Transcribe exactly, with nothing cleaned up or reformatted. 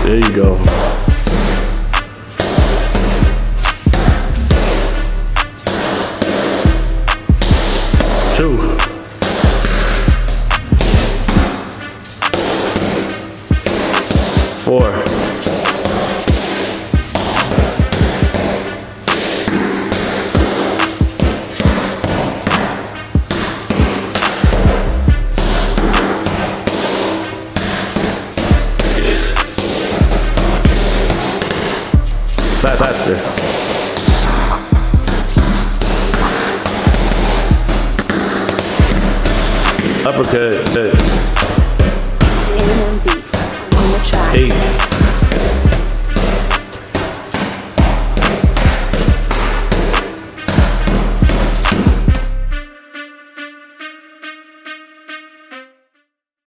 There you go. Two. Four. Faster. Uppercut. Anyone beats on the track. Eight.